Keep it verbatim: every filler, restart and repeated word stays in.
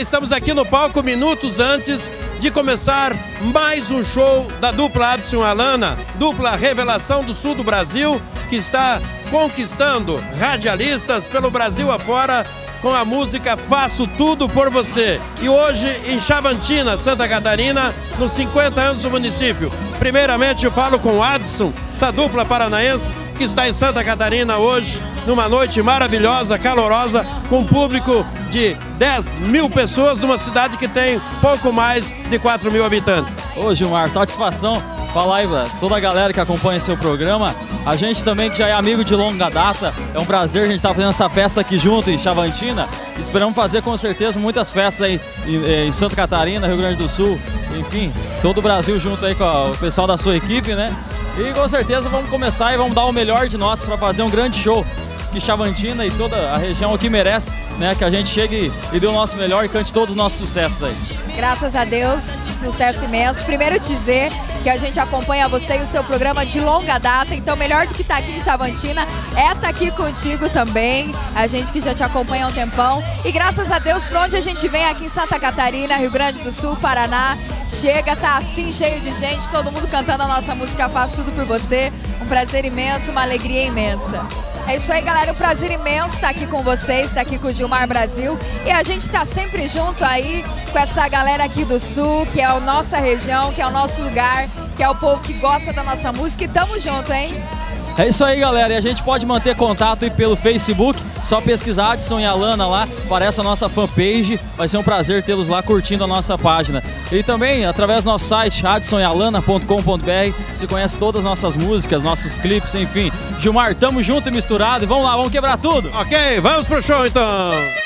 estamos aqui no palco minutos antes de começar mais um show da dupla Adson e Alana, dupla revelação do sul do Brasil, que está conquistando radialistas pelo Brasil afora com a música Faço Tudo Por Você. E hoje em Chavantina, Santa Catarina, nos cinquenta anos do município. Primeiramente eu falo com o Adson, essa dupla paranaense que está em Santa Catarina hoje, numa noite maravilhosa, calorosa, com um público de dez mil pessoas, numa cidade que tem pouco mais de quatro mil habitantes. Ô Gilmar, satisfação falar aí pra toda a galera que acompanha seu programa. A gente também que já é amigo de longa data, é um prazer a gente estar fazendo essa festa aqui junto em Chavantina. Esperamos fazer com certeza muitas festas aí em, em Santa Catarina, Rio Grande do Sul, enfim, todo o Brasil junto aí com a, o pessoal da sua equipe, né? E com certeza vamos começar e vamos dar o melhor de nós para fazer um grande show que Chavantina e toda a região aqui merece, né? Que a gente chegue e dê o nosso melhor e cante todos os nossos sucessos aí. Graças a Deus, sucesso imenso. Primeiro dizer que a gente acompanha você e o seu programa de longa data, então melhor do que estar aqui em Chavantina é estar aqui contigo também, a gente que já te acompanha há um tempão. E graças a Deus, por onde a gente vem aqui em Santa Catarina, Rio Grande do Sul, Paraná, chega, tá assim cheio de gente, todo mundo cantando a nossa música Faço Tudo Por Você. Um prazer imenso, uma alegria imensa. É isso aí, galera, um prazer imenso estar aqui com vocês, estar aqui com o Gilmar Brasil, e a gente está sempre junto aí com essa galera aqui do Sul, que é a nossa região, que é o nosso lugar, que é o povo que gosta da nossa música, e tamo junto, hein? É isso aí, galera, e a gente pode manter contato aí pelo Facebook, só pesquisar Adson e Alana lá, aparece a nossa fanpage, vai ser um prazer tê-los lá curtindo a nossa página. E também, através do nosso site, adson e alana ponto com ponto br, você conhece todas as nossas músicas, nossos clipes, enfim. Gilmar, tamo junto e misturado, e vamos lá, vamos quebrar tudo! Ok, vamos pro show então!